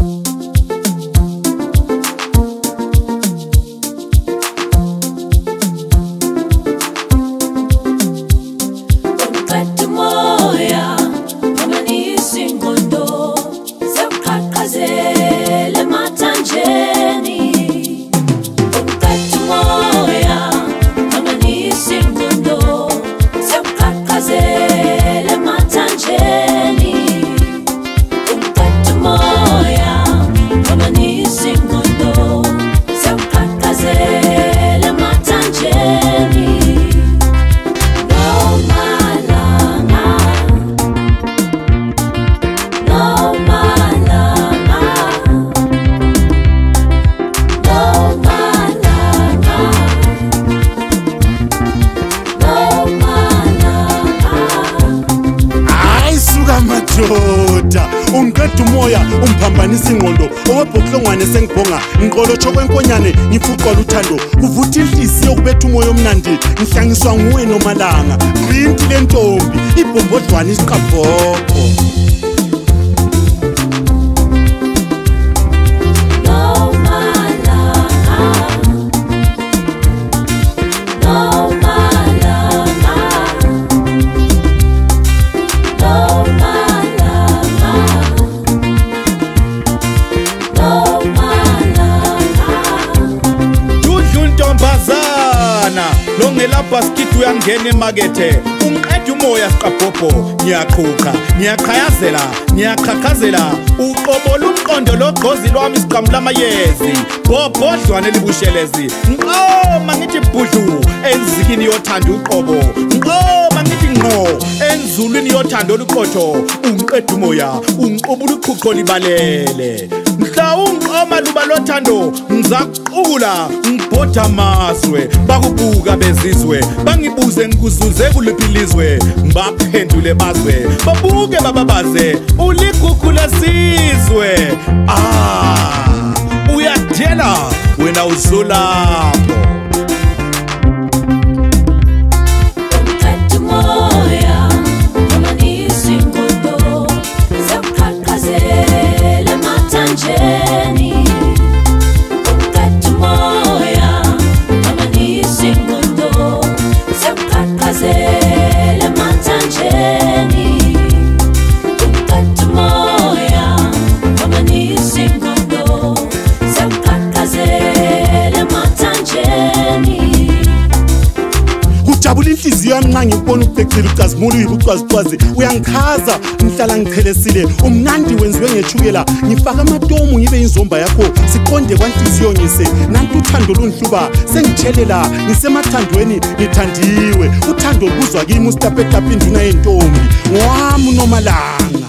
Madoda unqeda umoya umphambanisa ingqondo owebhoklongwane sengibhonga ngiqolo chokwenkonyane ngifuqola uthando kuvutha inhliziyo kubetha umoya omnandi ngihlangiswa nguwe nomalanga grinti lentombi ibhombodlwana isiqabhoko Longelapha skithi uyangena emakethe unqeda umoya siqabhobho ngiyaqhuqa ngiyaqhayazela ngiyaqhaqhazela uqobola umqondo logqozi lwami isiqhamulo amayezi bhobhodlwane libushelezi nqoma ngithi bhudlu enzikini yothanda uqobo nqoma ngithi ngqo enzulwini yothanda oluqotho unqeda umoya unqobula uqhuqho libalele mhlawumbe luba lothando ngizakuqula ngibhoda amazwe bakubuka bezizwe bangibuze ngikuzuze kuliphi ilizwe baphendule bazwe babuke bababaze uligugu lesizwe uyadela wena uzolapho Jabula inhliziyo yami nxa ngibona ubhexile ucazimula uyibucwazicwazi uyangikhaza ngihlala ngichelesile umnandi wenziwe ngechukela ngifaka amatomu ngibe inzomba yakho siqonde kwanhliziyo ngise nanti uthando lunhluba sengithelela ngisemathandweni ngithandiwe uthando lubuzwa kimi usitapetapa induna yentombi wami uNomalanga